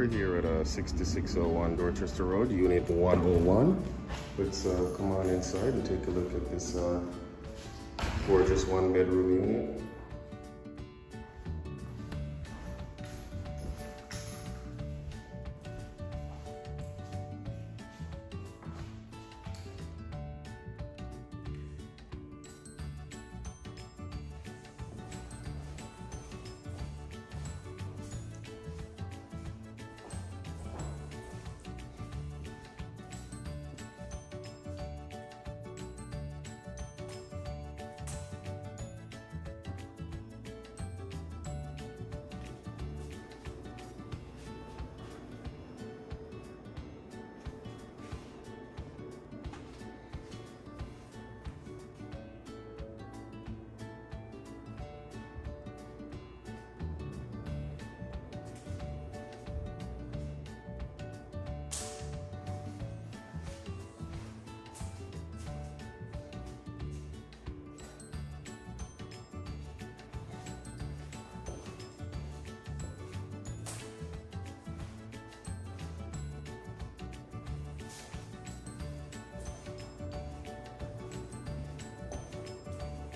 We're here at 6601 Dorchester Road, Unit 101. Let's come on inside and take a look at this gorgeous one-bedroom unit.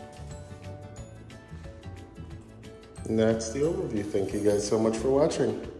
And that's the overview. Thank you guys so much for watching.